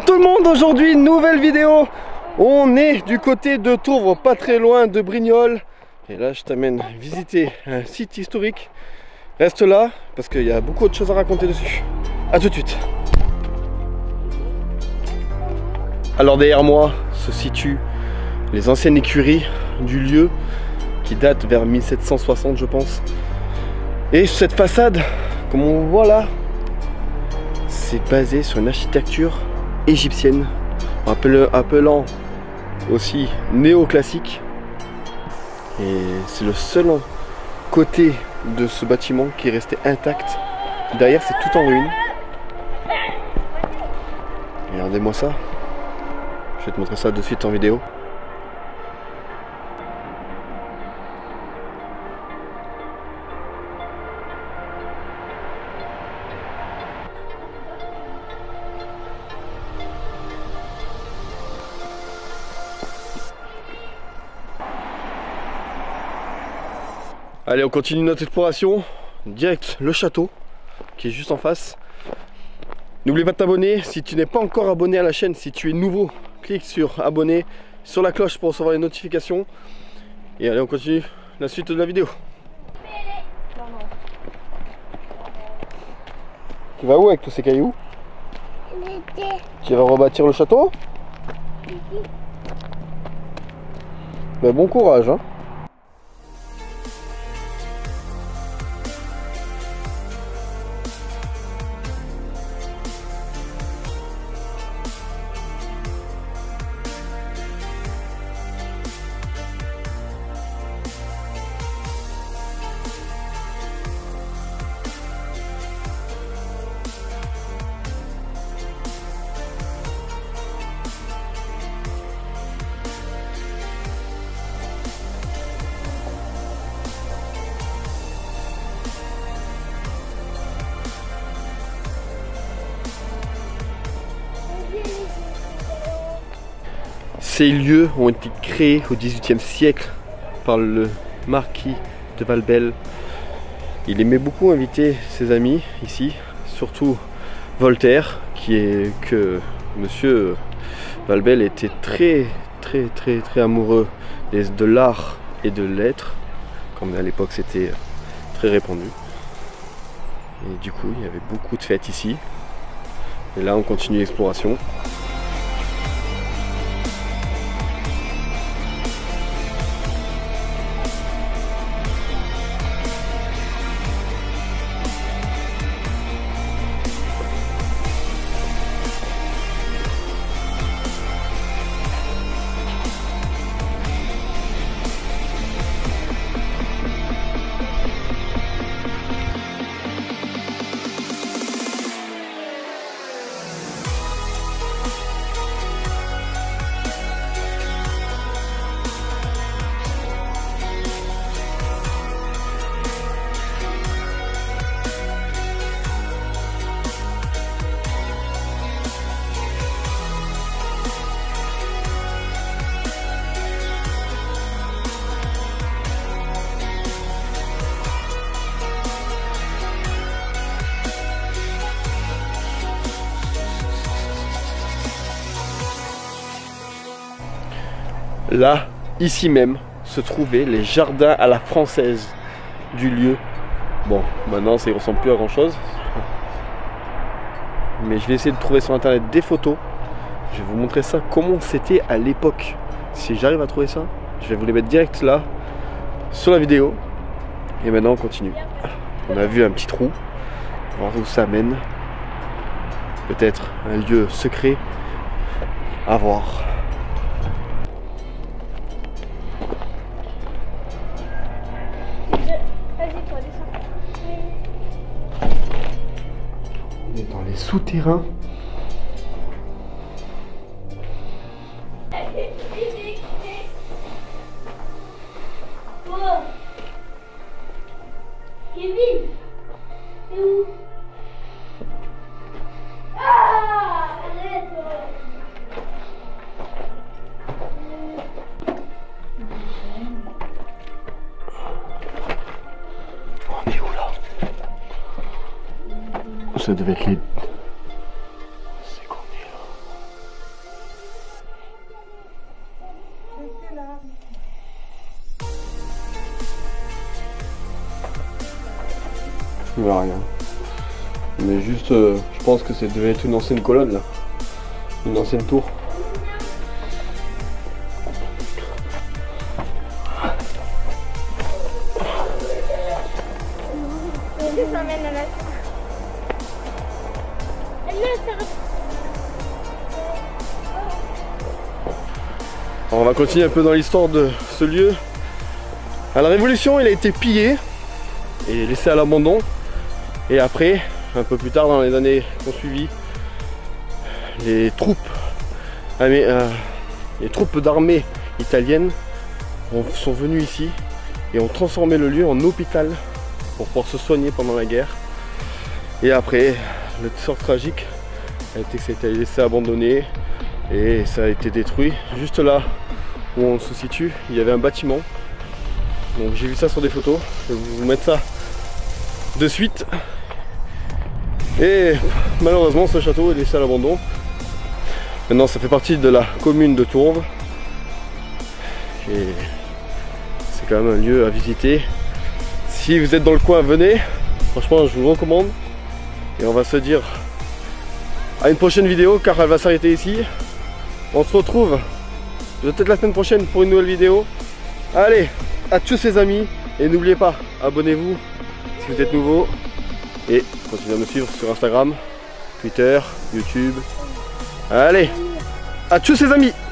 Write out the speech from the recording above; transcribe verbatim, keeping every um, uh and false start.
tout le monde, aujourd'hui nouvelle vidéo. On est du côté de Touvre, pas très loin de Brignoles. Et là je t'amène visiter un site historique. Reste là parce qu'il y a beaucoup de choses à raconter dessus. A tout de suite. Alors derrière moi se situent les anciennes écuries du lieu qui datent vers mille sept cent soixante je pense. Et cette façade, comme on voit là, c'est basé sur une architecture égyptienne, appelant aussi néoclassique. Et c'est le seul côté de ce bâtiment qui est resté intact. Derrière c'est tout en ruine. Regardez-moi ça. Je vais te montrer ça de suite en vidéo. Allez, on continue notre exploration. Direct le château qui est juste en face. N'oublie pas de t'abonner si tu n'es pas encore abonné à la chaîne. Si tu es nouveau, clique sur abonner, sur la cloche pour recevoir les notifications. Et allez, on continue la suite de la vidéo. Tu vas où avec tous ces cailloux? Tu vas rebâtir le château? Ben, bon courage, hein. Ces lieux ont été créés au dix-huitième siècle par le marquis de Valbel. Il aimait beaucoup inviter ses amis ici, surtout Voltaire, qui est que monsieur Valbel était très très très très amoureux de l'art et de l'être, comme à l'époque c'était très répandu. Et du coup il y avait beaucoup de fêtes ici. Et là on continue l'exploration. Là, ici même, se trouvaient les jardins à la française du lieu. Bon, maintenant ça ne ressemble plus à grand chose. Mais je vais essayer de trouver sur internet des photos. Je vais vous montrer ça, comment c'était à l'époque. Si j'arrive à trouver ça, je vais vous les mettre direct là, sur la vidéo. Et maintenant on continue. On a vu un petit trou, on va voir où ça mène. Peut-être un lieu secret à voir. Dans les souterrains. Oh. Kevin, t'es où? Ah, arrête. On est où là? Ça devait être les... C'est qu'on est là. Il n'y a rien. Mais juste, euh, je pense que ça devait être une ancienne colonne là. Une ancienne tour. On va continuer un peu dans l'histoire de ce lieu. À la Révolution, il a été pillé et laissé à l'abandon. Et après, un peu plus tard dans les années qui ont suivi, les troupes, euh, les troupes d'armée italiennes ont, sont venues ici et ont transformé le lieu en hôpital pour pouvoir se soigner pendant la guerre. Et après, le sort tragique a été que ça a été laissé abandonné et ça a été détruit. Juste là où on se situe, il y avait un bâtiment. Donc j'ai vu ça sur des photos, je vais vous mettre ça de suite. Et malheureusement ce château est laissé à l'abandon. Maintenant ça fait partie de la commune de Tourves. Et c'est quand même un lieu à visiter. Si vous êtes dans le coin, venez. Franchement je vous recommande. Et on va se dire à une prochaine vidéo car elle va s'arrêter ici. On se retrouve peut-être la semaine prochaine pour une nouvelle vidéo. Allez, à tous ses amis. Et n'oubliez pas, abonnez-vous si vous êtes nouveau. Et continuez à me suivre sur Instagram, Twitter, YouTube. Allez, à tous ses amis.